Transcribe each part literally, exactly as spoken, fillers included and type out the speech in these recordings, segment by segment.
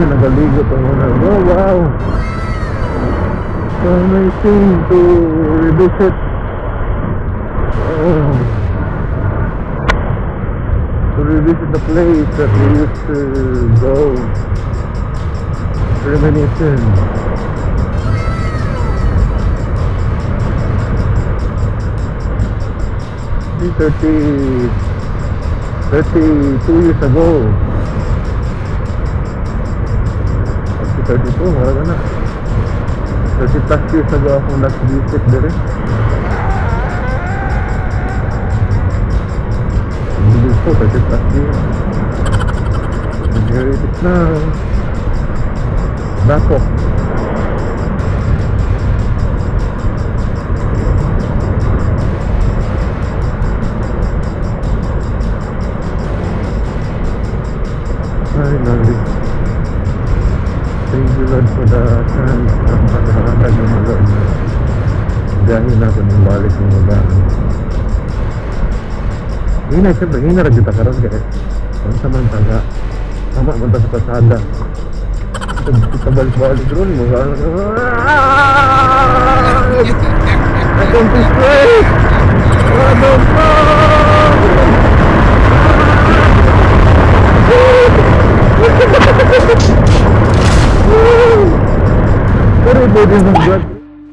na nagaligo pa muna. Oh wow, so amazing to revisit. Oh, to revisit the place that we used to go, reminiscing. thirty, thirty-two years ago. thirty-two, wala na. thirty plus years ago akong last visit dire. Hindi po, thirty plus years. And here it is now. Bangkok. Finally, thank you Lord for the chance ng pagkakatag ng mga Lord na gahin natin ng balik ng mga hinay, siyempre hinay rin kita karoon kaya kung samantala tama man sa pasada kita balik-balik ron mo I don't think straight I don't know. Sorry po din ng God.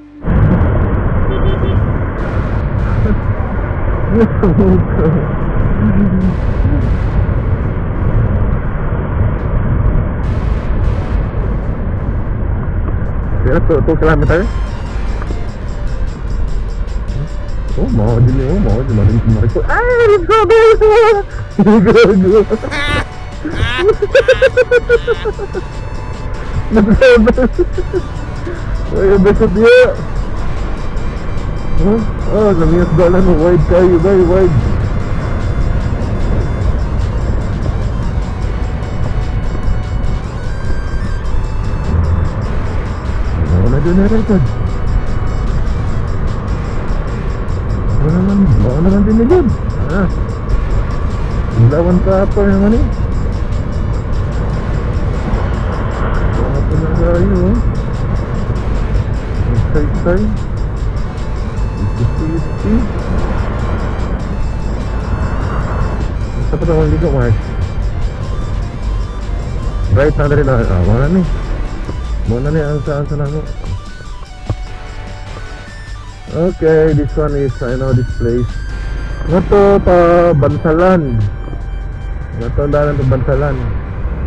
Kaya two kilometer? Oh, mau din yun, mau din marin kumarin ko. Ay, let's go, go, go, go. Nagsabat. Ay, besot dia. Huh? Oh, namiyas dalan mo wide kayo, bay, wide. Ano na doon na record? Ano naman, ano naman din na dyan? Ah, ilawan ka pa naman eh. Ayo, excited, isi-isi. Siapa tahu ligo mas? Right na rin na. Ah, mana nih? Mana nih ang saan sana mo? Okay, this one is I know this place. Ngato pa Bansalan. Ngato dalan pa Bansalan.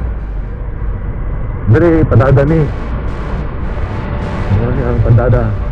Dari Padada nih. Ini ang Padada.